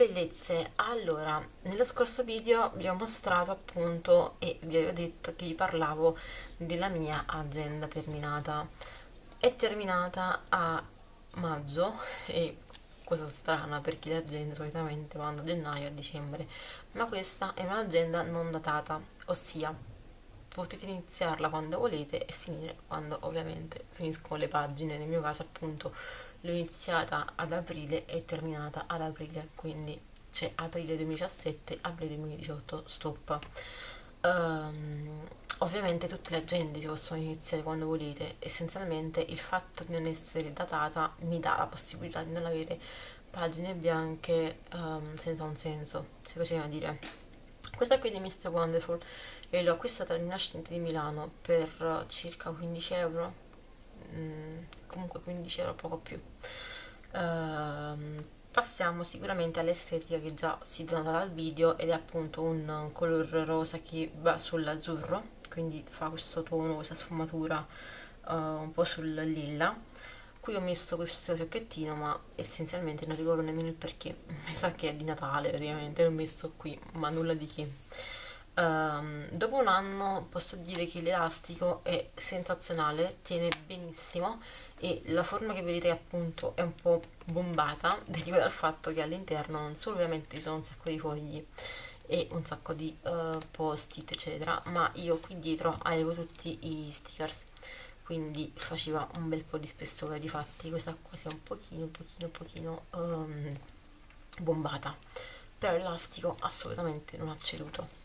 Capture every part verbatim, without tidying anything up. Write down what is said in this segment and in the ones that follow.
bellezze, allora nello scorso video vi ho mostrato appunto e vi avevo detto che vi parlavo della mia agenda terminata. È terminata a maggio e cosa strana perché le agende solitamente vanno da gennaio a dicembre, ma questa è un'agenda non datata, ossia potete iniziarla quando volete e finire quando ovviamente finiscono le pagine. Nel mio caso appunto l'ho iniziata ad aprile e terminata ad aprile, quindi c'è aprile duemiladiciassette, aprile duemiladiciotto, stop. Um, ovviamente tutte le agende si possono iniziare quando volete, essenzialmente il fatto di non essere datata mi dà la possibilità di non avere pagine bianche um, senza un senso, se così da dire. Questa qui di mister Wonderful e l'ho acquistata al Rinascente di Milano per circa quindici euro, mm, comunque quindici euro, poco più. Ehm, passiamo sicuramente all'estetica che già si denota dal video, ed è appunto un color rosa che va sull'azzurro, quindi fa questo tono, questa sfumatura uh, un po' sul lilla. Qui ho messo questo fiocchettino, ma essenzialmente non ricordo nemmeno il perché, mi sa che è di Natale praticamente, l'ho messo qui, ma nulla di che. Um, dopo un anno posso dire che l'elastico è sensazionale, tiene benissimo e la forma che vedete appunto è un po' bombata, deriva dal fatto che all'interno non solo ovviamente ci sono un sacco di fogli e un sacco di uh, post-it eccetera, ma io qui dietro avevo tutti i stickers, quindi faceva un bel po' di spessore. Difatti questa qua si è un pochino un pochino un pochino um, bombata, però l'elastico assolutamente non ha ceduto.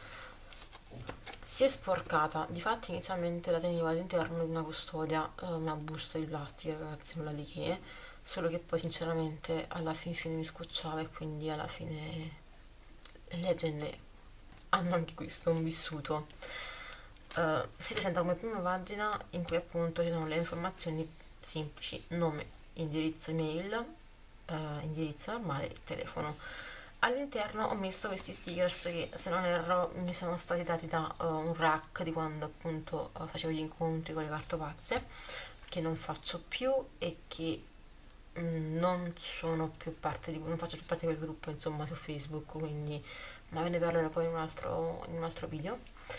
Si è sporcata, difatti inizialmente la tenevo all'interno di una custodia, eh, una busta di plastica, ragazzi, nulla di che, solo che poi sinceramente alla fin fine mi scocciava e quindi alla fine le agende hanno anche questo, un vissuto. Uh, si presenta come prima pagina in cui appunto ci sono le informazioni semplici: nome, indirizzo email, uh, indirizzo normale e telefono. All'interno ho messo questi stickers che, se non erro, mi sono stati dati da uh, un rack di quando appunto uh, facevo gli incontri con le cartopazze, che non faccio più e che mm, non sono più parte di, non faccio più parte di quel gruppo, insomma, su Facebook, quindi, ma ve ne parlerò poi in un altro, in un altro video.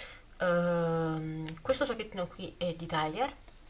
Uh, questo sacchettino qui è di Tiger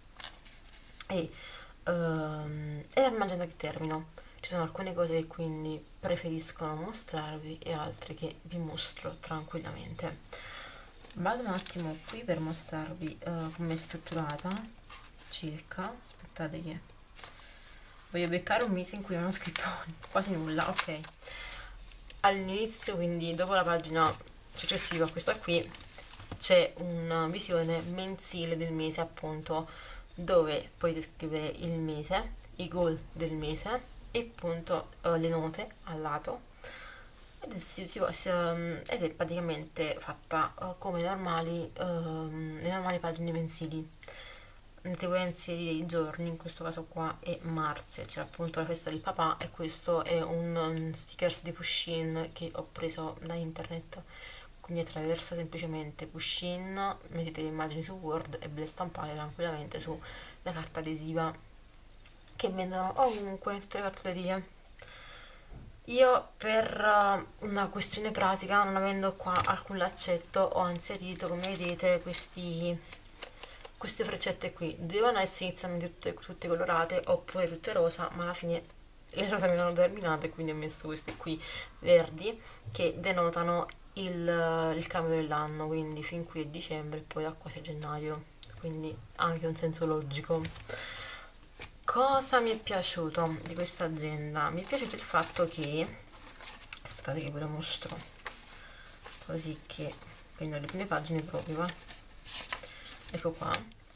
e uh, è l'agenda che termino. Ci sono alcune cose che quindi preferisco non mostrarvi e altre che vi mostro tranquillamente. Vado un attimo qui per mostrarvi uh, come è strutturata circa. Aspettate che voglio beccare un mese in cui non ho scritto quasi nulla. Ok, all'inizio, quindi dopo la pagina successiva a questa qui, c'è una visione mensile del mese appunto, dove potete scrivere il mese, i goal del mese e appunto uh, le note al lato, ed è, si, si, si, um, ed è praticamente fatta uh, come normali, uh, le normali pagine mensili. Devo inserire i giorni, in questo caso qua è marzo, c'è appunto la festa del papà, e questo è un, un stickers di Pusheen che ho preso da internet. Quindi attraverso semplicemente Pusheen mettete le immagini su Word e ve le stampate tranquillamente sulla carta adesiva che vendono ovunque, tutte le cartolerie. Io, per uh, una questione pratica, non avendo qua alcun laccetto, ho inserito, come vedete, questi, queste freccette qui. Devono essere inizialmente tutte, tutte colorate oppure tutte rosa, ma alla fine le rose mi sono terminate, quindi ho messo queste qui verdi che denotano il, il cambio dell'anno, quindi fin qui è dicembre e poi da qua c'è gennaio, quindi ha anche un senso logico. Cosa mi è piaciuto di questa agenda? Mi è piaciuto il fatto che, aspettate che ve lo mostro, così che prendo le prime pagine proprio, va? Ecco qua.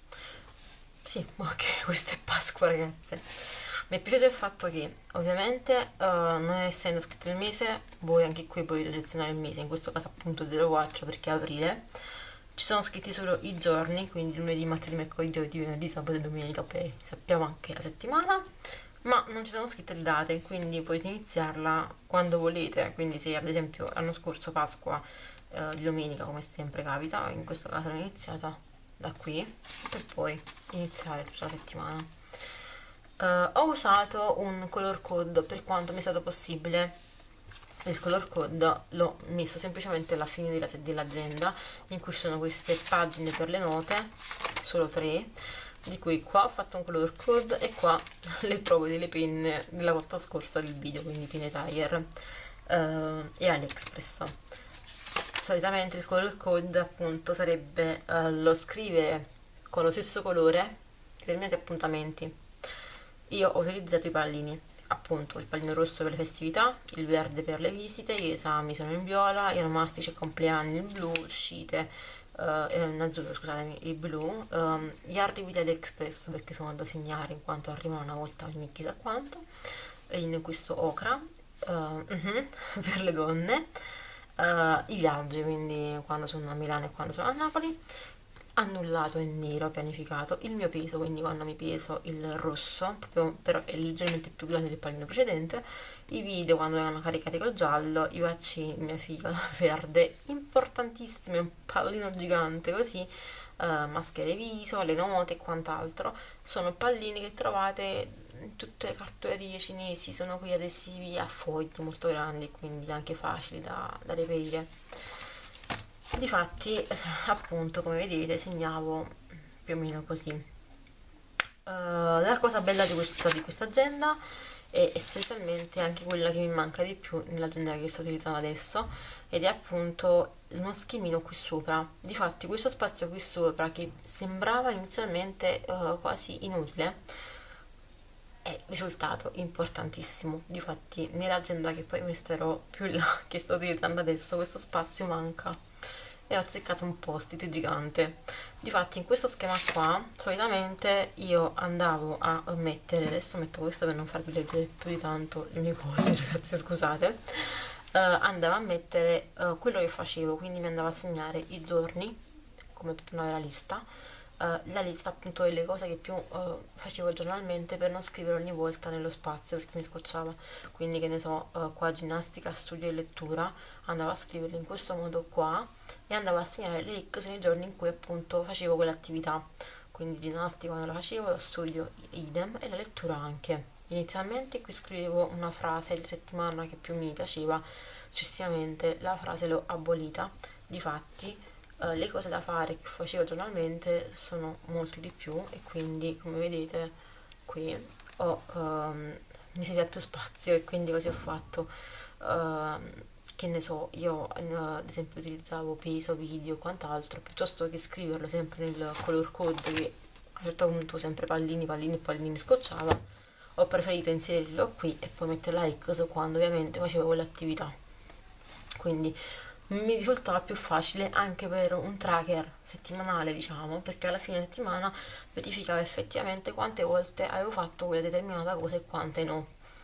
Sì, ok, questa è Pasqua, ragazze. Mi è piaciuto il fatto che ovviamente uh, non essendo scritto il mese, voi anche qui potete selezionare il mese, in questo caso appunto zero quattro perché è aprile. Ci sono scritti solo i giorni, quindi lunedì, martedì, mercoledì, giovedì, venerdì, sabato e domenica, poi sappiamo anche la settimana, ma non ci sono scritte le date, quindi potete iniziarla quando volete. Quindi se ad esempio l'anno scorso Pasqua eh, di domenica, come sempre capita, in questo caso l'ho iniziata da qui per poi iniziare tutta la settimana. Uh, ho usato un color code per quanto mi è stato possibile, il color code l'ho messo semplicemente alla fine della- dell'agenda, in cui ci sono queste pagine per le note, solo tre, di cui qua ho fatto un color code e qua le prove delle penne della volta scorsa del video, quindi penne Tiger eh, e AliExpress. Solitamente il color code appunto sarebbe eh, lo scrivere con lo stesso colore determinati appuntamenti. Io ho utilizzato i pallini, appunto il pallino rosso per le festività, il verde per le visite, gli esami sono in viola, i onomastici e compleanni il blu, uscite eh, eh, in azzurro, scusatemi, il blu, ehm, gli arrivi da AliExpress perché sono da segnare in quanto arrivano una volta ogni chissà quanto, in questo ocra, eh, mhm, per le donne, eh, i viaggi, quindi quando sono a Milano e quando sono a Napoli, annullato in nero, pianificato, il mio peso, quindi quando mi peso il rosso, proprio, però è leggermente più grande del pallino precedente, i video quando vengono caricati col giallo, i vaccini, mia figlia, verde, importantissime, un pallino gigante così, eh, maschere viso, le note e quant'altro, sono pallini che trovate in tutte le cartolerie cinesi, sono quei adesivi a fogli molto grandi, quindi anche facili da, da reperire. Difatti, appunto, come vedete, segnavo più o meno così. Uh, la cosa bella di questa, di questa agenda è essenzialmente anche quella che mi manca di più nell'agenda che sto utilizzando adesso, ed è appunto uno schemino qui sopra. Difatti questo spazio qui sopra, che sembrava inizialmente uh, quasi inutile, è risultato importantissimo. Difatti nell'agenda che poi mesterò più in là, che sto utilizzando adesso, questo spazio manca e ho azzeccato un post-it gigante. Difatti in questo schema qua solitamente io andavo a mettere, adesso metto questo per non farvi leggere più di tanto le mie cose, ragazzi, scusate, eh, andavo a mettere eh, quello che facevo, quindi mi andavo a segnare i giorni come per una vera lista, eh, la lista appunto delle cose che più eh, facevo giornalmente, per non scrivere ogni volta nello spazio perché mi scocciava. Quindi che ne so, eh, qua ginnastica, studio e lettura, andavo a scriverli in questo modo qua e andavo a segnare le X nei giorni in cui appunto facevo quell'attività. Quindi ginnastica quando la facevo, lo studio idem e la lettura anche. Inizialmente qui scrivevo una frase di settimana che più mi piaceva, successivamente la frase l'ho abolita. Difatti eh, le cose da fare che facevo giornalmente sono molto di più, e quindi come vedete qui ho, ehm, mi serviva più spazio, e quindi così ho fatto. Ehm, che ne so, io eh, ad esempio utilizzavo peso, video e quant'altro, piuttosto che scriverlo sempre nel color code, che a un certo punto sempre pallini, pallini e pallini mi scocciava, ho preferito inserirlo qui e poi mettere la X quando ovviamente facevo quell'attività. Quindi mi risultava più facile anche per un tracker settimanale, diciamo, perché alla fine settimana verificava effettivamente quante volte avevo fatto quella determinata cosa e quante no.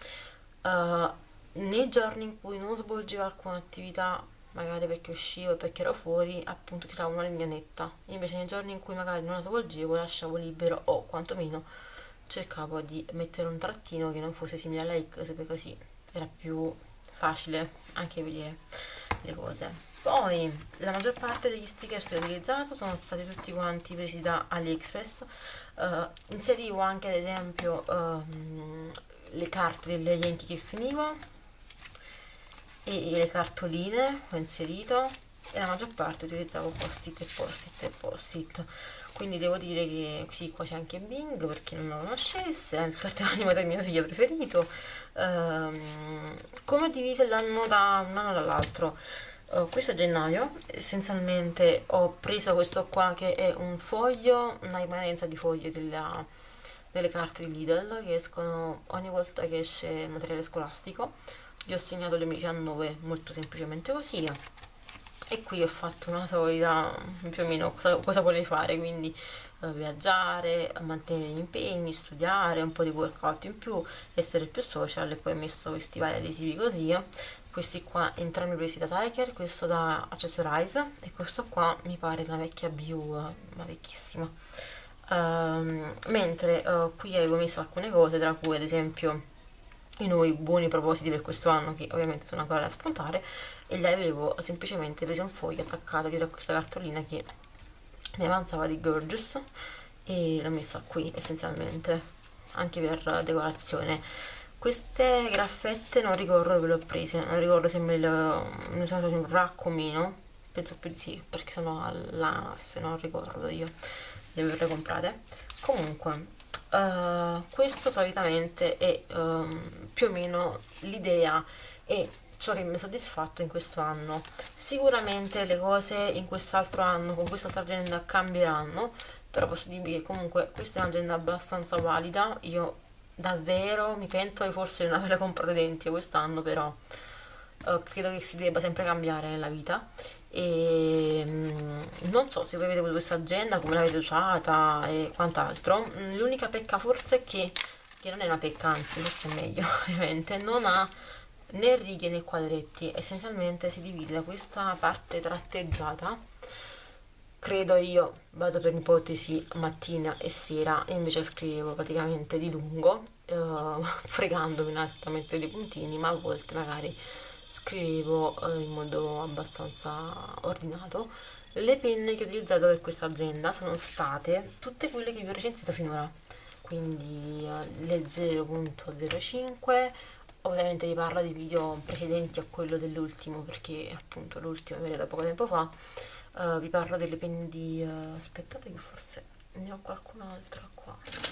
Uh, nei giorni in cui non svolgevo alcuna attività, magari perché uscivo e perché ero fuori, appunto tiravo una linea netta. Invece nei giorni in cui magari non la svolgevo, lasciavo libero, o quantomeno cercavo di mettere un trattino che non fosse simile alla X, perché così era più facile anche vedere le cose. Poi la maggior parte degli stickers che ho utilizzato sono stati tutti quanti presi da AliExpress. Uh, inserivo anche ad esempio um, le carte degli elenchi che finivo e le cartoline ho inserito, e la maggior parte utilizzavo post-it e post-it e post-it. Quindi devo dire che sì, qua c'è anche Bing per chi non lo conoscesse, è il cartone animato di mia figlia preferito. Um, come ho diviso l'anno da un anno dall'altro? Uh, questo è gennaio, essenzialmente ho preso questo qua che è un foglio, una rimanenza di foglie della, delle carte di Lidl che escono ogni volta che esce materiale scolastico. Gli ho segnato il duemiladiciannove molto semplicemente così, e qui ho fatto una solita più o meno cosa, cosa volevi fare, quindi eh, viaggiare, mantenere gli impegni, studiare, un po' di workout in più, essere più social, e poi ho messo questi vari adesivi così. Questi qua entrambi presi da Tiger, questo da Accessorize e questo qua mi pare una vecchia Biu, ma vecchissima. Um, mentre uh, qui avevo messo alcune cose, tra cui ad esempio i nuovi buoni propositi per questo anno, che ovviamente sono ancora da spuntare, e le avevo semplicemente preso un foglio attaccato dietro a questa cartolina che mi avanzava di Gorgeous, e l'ho messa qui essenzialmente anche per decorazione. queste graffette non ricordo dove le ho prese, non ricordo se me le, me ne sono andate in un racco o meno, penso più di sì, perché sono all'Ananas, non ricordo io di averle comprate. Comunque, uh, questo solitamente è um, più o meno l'idea e ciò che mi ha soddisfatto in questo anno. Sicuramente le cose in quest'altro anno, con quest'altra agenda cambieranno, però posso dirvi che comunque questa è un'agenda abbastanza valida. Io davvero mi pento che forse non averle comprate dentro quest'anno, però eh, credo che si debba sempre cambiare nella vita e mm, non so se voi avete avuto questa agenda, come l'avete usata e quant'altro. Mm, l'unica pecca forse è che, che non è una pecca, anzi forse è meglio ovviamente, non ha né righe né quadretti, essenzialmente si divide da questa parte tratteggiata. Credo io, vado per ipotesi mattina e sera, e invece scrivevo praticamente di lungo, eh, fregandomi un attimo a mettere dei puntini, ma a volte magari scrivevo eh, in modo abbastanza ordinato. Le penne che ho utilizzato per questa agenda sono state tutte quelle che vi ho recensito finora, quindi eh, le zero punto zero cinque. Ovviamente vi parlo di video precedenti a quello dell'ultimo, perché appunto l'ultimo era da poco tempo fa. Uh, vi parlo delle penne di... Uh, aspettate che forse ne ho qualcun'altra qua.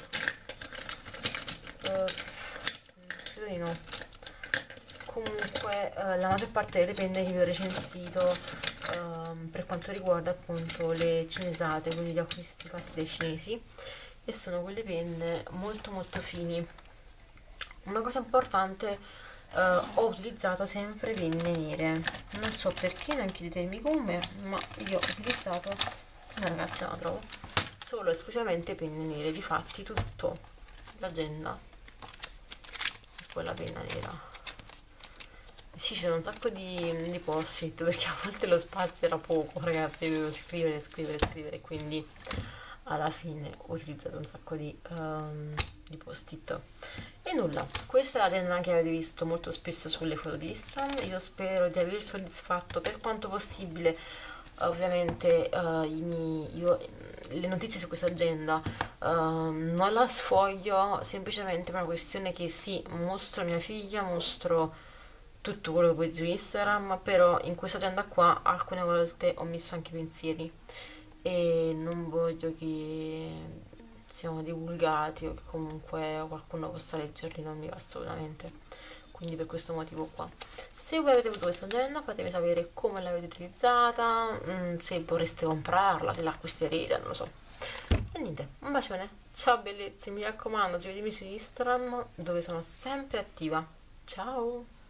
Uh, credo di no. Comunque uh, la maggior parte delle penne che vi ho recensito uh, per quanto riguarda appunto le cinesate, quindi gli acquisti fatti dai cinesi, e sono quelle penne molto molto fini. Una cosa importante, Uh, ho utilizzato sempre penne nere, non so perché, non chiedetemi come, ma io ho utilizzato, no ragazzi non la trovo, solo esclusivamente penne nere. Difatti tutto l'agenda è quella penna nera. Sì, c'era un sacco di, di post-it, perché a volte lo spazio era poco, ragazzi, dovevo scrivere, scrivere, scrivere, quindi alla fine ho utilizzato un sacco di, um, di post-it. E nulla, questa è la tenda che avete visto molto spesso sulle foto di Instagram. Io spero di aver soddisfatto per quanto possibile ovviamente uh, i miei, io, le notizie su questa agenda. Uh, non la sfoglio semplicemente per una questione che sì, mostro mia figlia, mostro tutto quello che vedete su Instagram, però in questa agenda qua alcune volte ho messo anche pensieri e non voglio che siamo divulgati o che comunque qualcuno possa leggerli, non mi va assolutamente, quindi per questo motivo qua. Se voi avete avuto questa agenda fatemi sapere come l'avete utilizzata, mh, se vorreste comprarla, se la acquisterete, non lo so. E niente, un bacione, ciao bellezzi, mi raccomando seguitemi su Instagram dove sono sempre attiva, ciao!